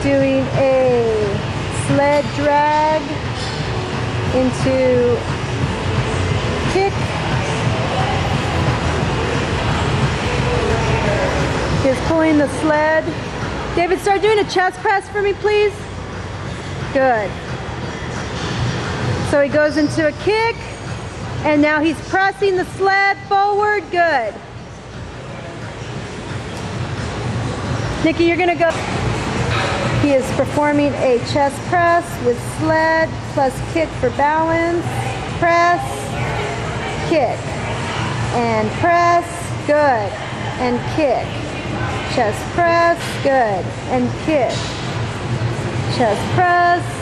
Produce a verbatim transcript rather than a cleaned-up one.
doing a sled drag into kick. He's pulling the sled. David, start doing a chest press for me, please. Good. So he goes into a kick, and now he's pressing the sled forward. Good. Nikki, you're gonna go. He is performing a chest press with sled plus kick for balance. Press, kick, and press, good, and kick. Chest press, good, and kick. Chest press,